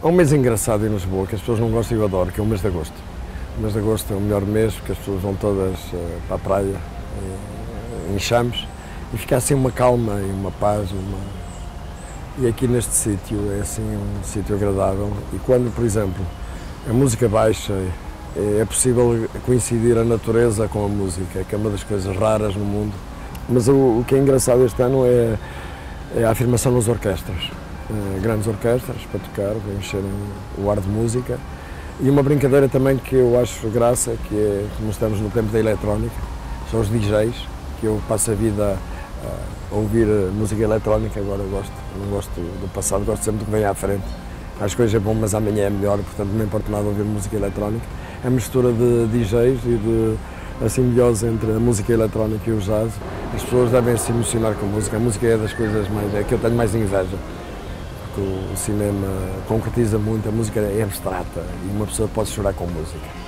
Há um mês engraçado em Lisboa, que as pessoas não gostam e eu adoro, que é o mês de agosto. O mês de agosto é o melhor mês, porque as pessoas vão todas para a praia, em Chames, e fica assim uma calma e uma paz. E aqui neste sítio é assim um sítio agradável. E quando, por exemplo, a música baixa, é possível coincidir a natureza com a música, que é uma das coisas raras no mundo. Mas o que é engraçado este ano é a afirmação nas orquestras. Grandes orquestras para tocar, para encherem o ar de música. E uma brincadeira também que eu acho graça, que é, como estamos no tempo da eletrónica, são os DJs, que eu passo a vida a ouvir música eletrónica, agora gosto, não gosto do passado, gosto sempre do que vem à frente. Acho que hoje é bom, mas amanhã é melhor, portanto não importa nada ouvir música eletrónica. É a mistura de DJs e de a simbiose entre a música eletrónica e o jazz. As pessoas devem se emocionar com a música é das coisas que eu tenho mais inveja. O cinema concretiza muito, a música é abstrata e uma pessoa pode chorar com música.